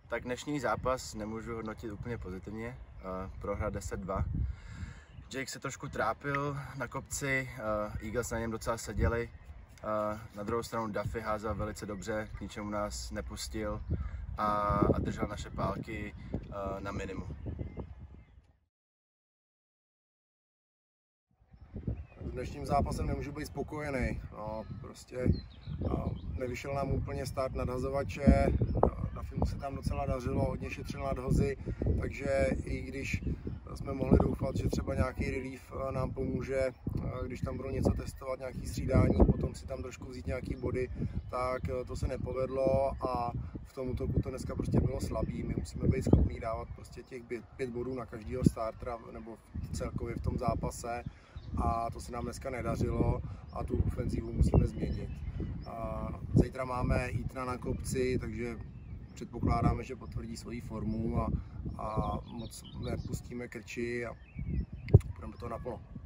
Tak dnešní zápas nemůžu hodnotit úplně pozitivně. Prohra 10-2. Jake se trošku trápil na kopci, Eagles na něm docela seděli. Na druhou stranu Duffy házel velice dobře, k ničemu nás nepustil a držel naše pálky na minimum. S dnešním zápasem nemůžu být spokojený. Nevyšel nám úplně start nadhazovače, Duffymu se tam docela dařilo, hodně šetřil nadhozy, takže i když jsme mohli doufat, že třeba nějaký relief nám pomůže, když tam bylo něco testovat, nějaký střídání, potom si tam trošku vzít nějaký body, tak to se nepovedlo a v tom útoku to dneska prostě bylo slabý. My musíme být schopní dávat prostě těch 5 bodů na každého startera nebo celkově v tom zápase a to se nám dneska nedařilo a tu ofenzivu musíme změnit. Zítra máme Eatona na kopci, takže předpokládáme, že potvrdí svoji formu a moc nepustíme krči a budeme to naplno.